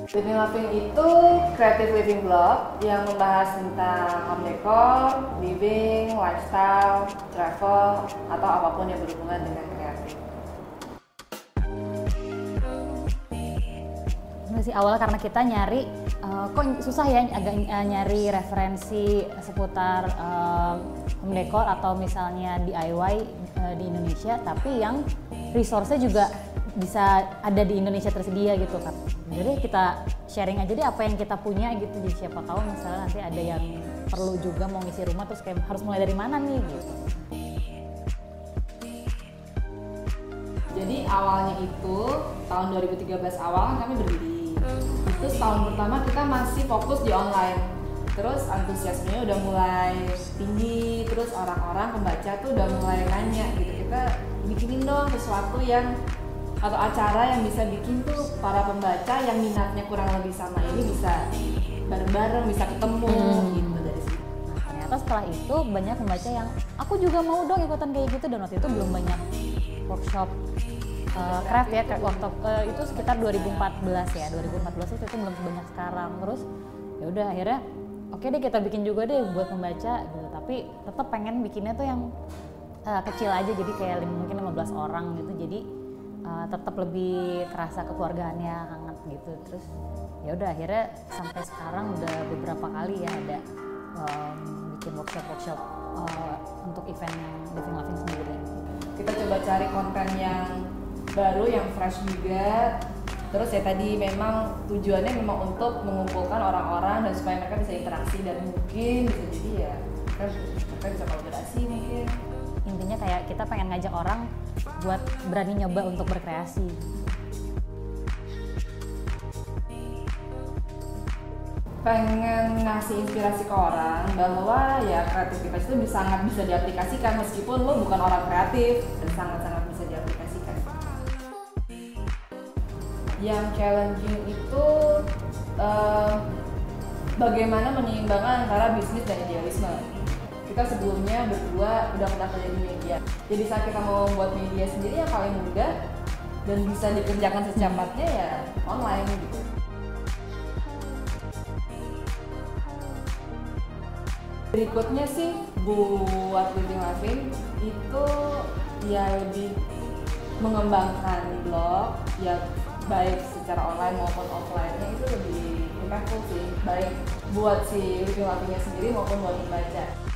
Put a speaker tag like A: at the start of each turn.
A: Living Loving itu creative living blog yang membahas tentang home decor, living, lifestyle, travel, atau apapun yang berhubungan dengan kreatif.
B: Sih awalnya karena kita nyari kok susah ya agak nyari referensi seputar home decor atau misalnya DIY di Indonesia, tapi yang resource-nya juga bisa ada di Indonesia tersedia gitu kan. Jadi kita sharing aja deh apa yang kita punya gitu, jadi siapa tahu misalnya nanti ada yang perlu juga mau ngisi rumah terus kayak harus mulai dari mana nih gitu.
A: Jadi awalnya itu tahun 2013 awal kan kami berdiri. Itu tahun pertama kita masih fokus di online. Terus antusiasmenya udah mulai tinggi, terus orang-orang pembaca tuh udah mulai nanya gitu, kita bikinin dong sesuatu yang atau acara yang bisa bikin tuh para pembaca yang minatnya kurang lebih sama ini bisa bareng-bareng, bisa ketemu gitu dari situ.
B: Nah, ternyata setelah itu banyak pembaca yang aku juga mau dong ikutan kayak gitu, dan waktu itu belum banyak workshop craft ya, waktu itu sekitar 2014 ya, 2014 itu belum sebanyak sekarang. Terus ya udah akhirnya oke deh kita bikin juga deh buat pembaca gitu, tapi tetap pengen bikinnya tuh yang kecil aja, jadi kayak mungkin 15 orang gitu, jadi tetap lebih kerasa kekeluargaannya hangat gitu. Terus ya udah akhirnya sampai sekarang udah beberapa kali ya ada bikin workshop untuk event Living Loving sendiri.
A: Kita coba cari konten yang baru, yang fresh juga. Terus ya tadi memang tujuannya memang untuk mengumpulkan orang-orang dan supaya mereka bisa interaksi, dan mungkin bisa jadi ya mereka bisa kolaborasi mungkin.
B: Intinya kayak kita pengen ngajak orang buat berani nyoba untuk berkreasi.
A: Pengen ngasih inspirasi ke orang bahwa ya kreativitas itu sangat bisa diaplikasikan meskipun lo bukan orang kreatif, dan sangat-sangat bisa diaplikasikan. Yang challenging itu bagaimana menyeimbangkan antara bisnis dan idealisme. Kita sebelumnya berdua udah pernah kerja di media, jadi saat kita mau membuat media sendiri yang paling mudah dan bisa dikerjakan secepatnya ya online gitu. Berikutnya sih buat Living Loving itu ya lebih mengembangkan blog ya, baik secara online maupun offline-nya itu lebih impactful sih, baik buat si Living Loving-nya sendiri maupun buat pembaca.